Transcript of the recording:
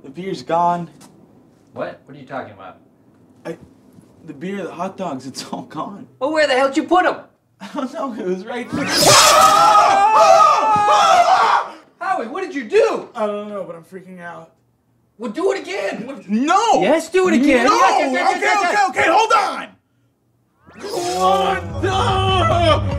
The beer's gone. What? What are you talking about? The beer, the hot dogs, it's all gone. Well, where the hell did you put them? I don't know, it was right there. Howie, what did you do? I don't know, but I'm freaking out. Well, do it again. No! Yes, do it again. No! Yes, yes, yes, yes, yes, yes. Okay, hold on! Come on! No!